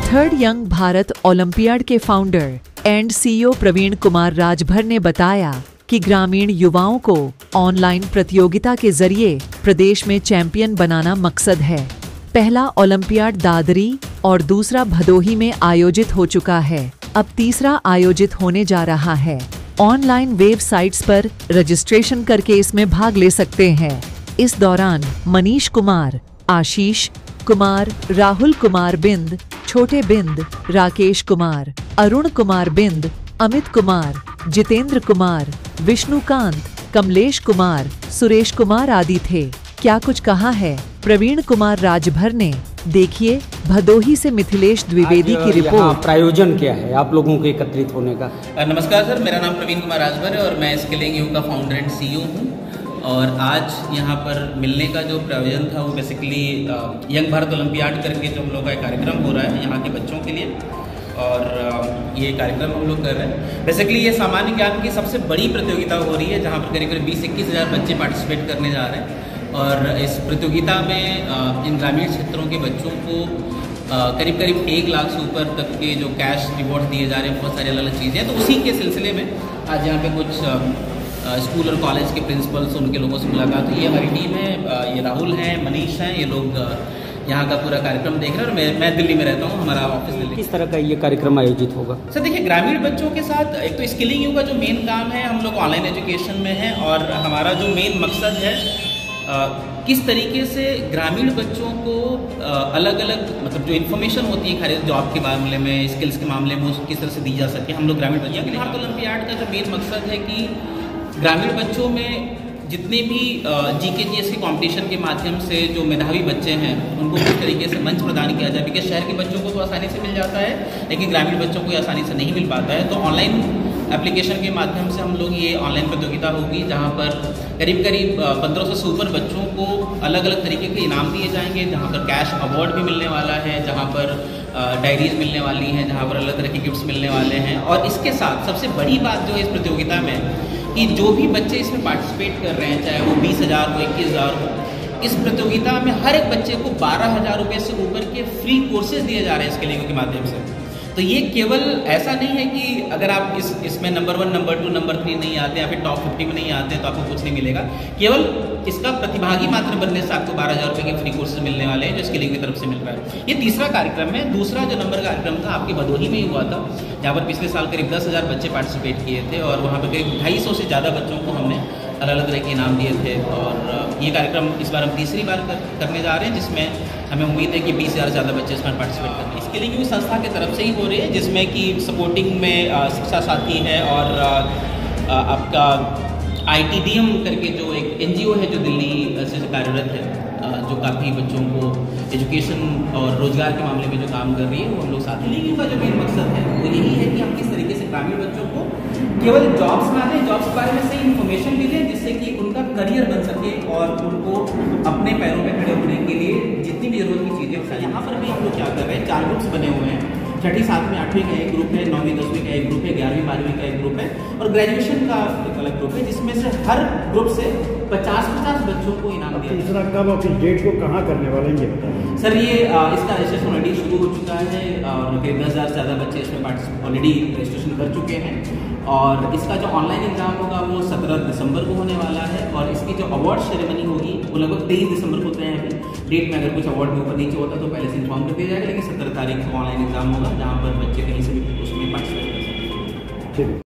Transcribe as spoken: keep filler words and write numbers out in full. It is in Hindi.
थर्ड यंग भारत ओलंपियाड के founder and CEO Praveen Kumar Rajbhar ने बताया कि ग्रामीण युवाओं को ऑनलाइन प्रतियोगिता के जरिए प्रदेश में चैंपियन बनाना मकसद है। पहला ओलंपियाड दादरी और दूसरा भदोही में आयोजित हो चुका है। अब तीसरा आयोजित होने जा रहा है। ऑनलाइन वेबसाइट्स पर रजिस्ट्रेशन करके इसमें भाग ले सकते हैं। इस दौरान मनीष कुमार, आशीष कुमार, राहुल कुमार बिंद, छोटे बिंद, राकेश कुमार, अरुण कुमार बिंद, अमित कुमार, जितेंद्र कुमार, विष्णुकांत, कमलेश कुमार, सुरेश कुमार आदि थे। क्या कुछ कहा है प्रवीण कुमार राजभर ने, देखिए भदोही से मिथिलेश द्विवेदी की रिपोर्ट। प्रायोजन क्या है आप लोगों के एकत्रित होने का? नमस्कार सर, मेरा नाम प्रवीण कुमार राजभर है और मैं स्किलिंग यू का फाउंडर एंड सीईओ हूँ। और आज यहाँ पर मिलने का जो प्रायोजन था वो बेसिकली यंग भारत ओलंपियाड करके जो हम लोग का कार्यक्रम हो रहा है यहाँ के बच्चों के लिए, और ये कार्यक्रम हम लोग कर रहे हैं। बेसिकली ये सामान्य ज्ञान की सबसे बड़ी प्रतियोगिता हो रही है जहाँ पर करीब करीब बीस इक्कीस हज़ार बच्चे पार्टिसिपेट करने जा रहे हैं। और इस प्रतियोगिता में इन ग्रामीण क्षेत्रों के बच्चों को करीब करीब एक लाख से ऊपर तक के जो कैश रिवॉर्ड दिए जा रहे हैं, बहुत सारी अलग अलग चीज़ें हैं। तो उसी के सिलसिले में आज यहाँ पे कुछ स्कूल और कॉलेज के प्रिंसिपल्स, उनके लोगों से मुलाकात हुई। ये हमारी टीम है, ये राहुल हैं, मनीष हैं, ये लोग यहाँ का पूरा कार्यक्रम देख रहे हैं। और मैं मैं दिल्ली में रहता हूँ, हमारा ऑफिस दिल्ली। किस तरह का ये कार्यक्रम आयोजित होगा? सर देखिए, ग्रामीण बच्चों के साथ एक तो स्किलिंग यू का जो मेन काम है, हम लोग ऑनलाइन एजुकेशन में है और हमारा जो मेन मकसद है आ, किस तरीके से ग्रामीण बच्चों को आ, अलग अलग मतलब जो इन्फॉर्मेशन होती है खाली जॉब के मामले में, स्किल्स के मामले में, उसको किस तरह से दी जा सके। हम लोग ग्रामीण बच्चों के लिए भारत ओलंपियाड का जो मेन मकसद है कि ग्रामीण बच्चों में जितने भी जी के जी एस के कॉम्पिटिशन के माध्यम से जो मेधावी बच्चे हैं उनको किस तरीके से मंच प्रदान किया जाए, क्योंकि शहर के बच्चों को तो आसानी से मिल जाता है लेकिन ग्रामीण बच्चों को आसानी से नहीं मिल पाता है। तो ऑनलाइन एप्लीकेशन के माध्यम से हम लोग ये ऑनलाइन प्रतियोगिता होगी जहाँ पर करीब करीब पंद्रह सौ से ऊपर बच्चों को अलग अलग तरीके के इनाम दिए जाएंगे, जहाँ पर कैश अवार्ड भी मिलने वाला है, जहाँ पर डायरीज मिलने वाली हैं, जहाँ पर अलग तरह के गिफ्ट्स मिलने वाले हैं। और इसके साथ सबसे बड़ी बात जो है इस प्रतियोगिता में कि जो भी बच्चे इसमें पार्टिसिपेट कर रहे हैं, चाहे वो बीस हज़ार हो, इक्कीस हज़ार हो, इस प्रतियोगिता में हर एक बच्चे को बारह हज़ार रुपये से ऊपर के फ्री कोर्सेज दिए जा रहे हैं स्किलिंग के माध्यम से। तो ये केवल ऐसा नहीं है कि अगर आप इस इसमें number one, number two, number three नहीं आते या फिर टॉप फिफ्टी में नहीं आते हैं तो आपको कुछ नहीं मिलेगा। केवल इसका प्रतिभागी मात्र बनने से आपको बारह हज़ार रुपये के फ्री कोर्सेज मिलने वाले हैं जो स्किलिंग की तरफ से मिल रहा है। ये तीसरा कार्यक्रम है। दूसरा जो नंबर कार्यक्रम था आपके भदोही में ही हुआ था, जहाँ पर पिछले साल करीब दस हज़ार बच्चे पार्टिसिपेट किए थे और वहाँ पर करीब ढाई सौ से ज़्यादा बच्चों को हमने अलग अलग तरह के इनाम दिए थे। और ये कार्यक्रम इस बार हम तीसरी बार कर, करने जा रहे हैं, जिसमें हमें उम्मीद है कि बीस हज़ार से ज़्यादा बच्चे इसमें पार्टिसिपेट करेंगे। स्किलिंग यू संस्था की तरफ से ही हो रही है, जिसमें कि सपोर्टिंग में शिक्षा साथी है और आ, आपका आई टी डी एम करके जो एक एन जी ओ है जो दिल्ली से कार्यरत है, जो काफ़ी बच्चों को एजुकेशन और रोजगार के मामले में जो काम कर रही है, वो हम लोग साथ ही। का जो मेन मकसद है वो यही है कि हम किस तरीके से ग्रामीण बच्चों को केवल जॉब्स में आते जॉब्स के बारे में सही इन्फॉर्मेशन भी दें, जिससे कि उनका करियर बन सके और उनको अपने पैरों पर खड़े होने के लिए जितनी भी जरूरत की चीज़ें। यहाँ पर भी हम लोग क्या कर रहे हैं, चार ग्रुप्स बने हुए हैं। छठी सातवीं आठवीं का एक ग्रुप है, नौवीं दसवीं का एक ग्रुप है, ग्यारहवीं बारहवीं का एक ग्रुप है और ग्रेजुएशन का एक अलग ग्रुप है, जिसमें से हर ग्रुप से पचास पचास बच्चों को इनाम दिया। तीसरा कब और किस डेट को कहाँ करने वाले हैं ये बताएं सर। ये आ, इसका रजिस्ट्रेशन ऑलरेडी शुरू हो चुका है और करीब दस हज़ार से ज़्यादा बच्चे इसमें पार्टिसिपेट ऑलरेडी रजिस्ट्रेशन कर चुके हैं। और इसका जो ऑनलाइन एग्जाम होगा वो सत्रह दिसंबर को होने वाला है और इसकी जो अवार्ड सेरेमनी होगी वो लगभग तेईस दिसंबर को तय है। अभी डेट में अगर कुछ अवार्ड के ऊपर नीचे होता तो पहले से इन्फॉर्म कर दिया जाएगा, लेकिन सत्रह तारीख को ऑनलाइन एग्जाम होगा जहाँ पर बच्चे कहीं से भी उसमें पार्टिसिपेट कर सकते हैं।